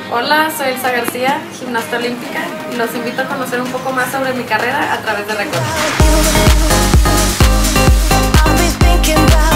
Hola, soy Elsa García, gimnasta olímpica, y los invito a conocer un poco más sobre mi carrera a través de Record.